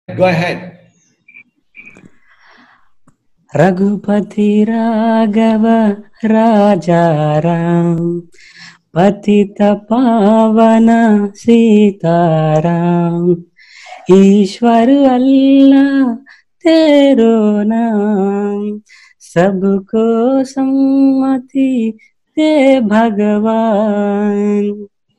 Go ahead. Raghupati Raghav राजा राम पतित पावन सीताराम ईश्वर अल्लाह तेरो नाम सबको सम्मति दे भगवान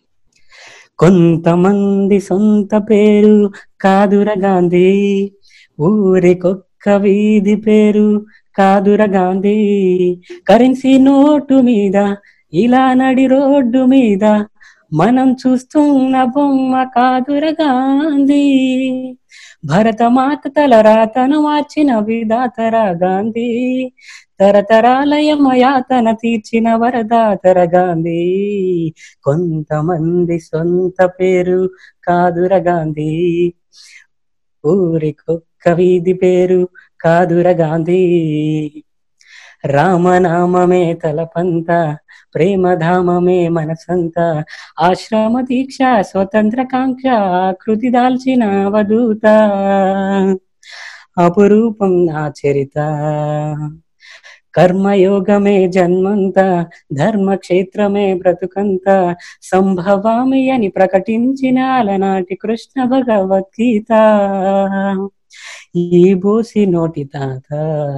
కొంతమంది సొంత పేరు కాదుర గాంధీ ఊరికొక్క వీధి పేరు కాదుర గాంధీ కరెన్సీ నోటు మీద ఇలా నడి రోడ్డు మీద మనం చూస్తున్న బొమ్మ కాదుర గాంధీ భరతమాత తల రాతను మార్చిన విధాతరా గాంధీ తరతరాల యమయాతన తీర్చిన వరదాతర గాంధీ కొంతమంది సొంత పేరు కాదుర గాంధీ ఊరికొక్క వీధి పేరు కాదుర గాంధీ రామనామమే తలపంత ప్రేమధామమే మనసంత ఆశ్రమ దీక్ష స్వతంత్ర కాంక్ష కృతి దాల్చిన అవధూత అపురూపం నా చరిత కర్మయోగమే జన్మంత ధర్మక్షేత్రమే బ్రతుకంత సంభవామి అని ప్రకటించిన అలనాటి కృష్ణ భగవద్గీత ఈ బోసి నోటి తాత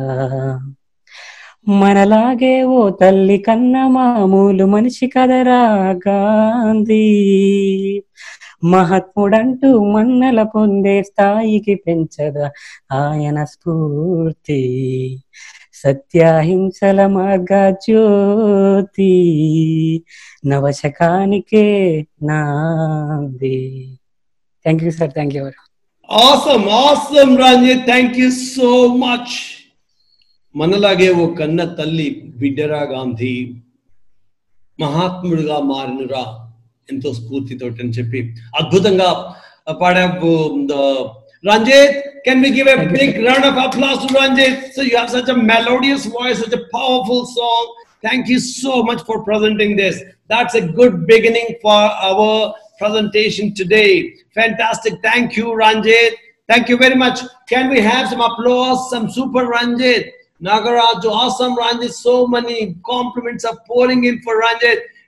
మనలాగే ఓ తల్లి కన్న మామూలు మనిషి కదరా గాంధీ మహాత్ముడంటూ మన్నల పొందే స్థాయికి పెంచదా ఆయన స్ఫూర్తి సత్యాహింసల మార్గ జ్యోతి నవశకానికే నాంది. Thank you sir, thank you. Awesome, awesome, Ranjit. Thank you so much. మనలాగే ఓ కన్న తల్లి బిడ్డరా గాంధీ మహాత్ముడుగా మారినురా ఎంతో స్ఫూర్తితో అని చెప్పి అద్భుతంగా పాడావు. Ranjit, can we give a big round of applause to Ranjit? So you have such a melodious voice, such a powerful song. Thank you so much for presenting this. That's a good beginning for our presentation today. Fantastic. Thank you, Ranjit. Thank you very much. Can we have some applause, some super Ranjit? Nagaraj, awesome Ranjit. So many compliments are pouring in for Ranjit.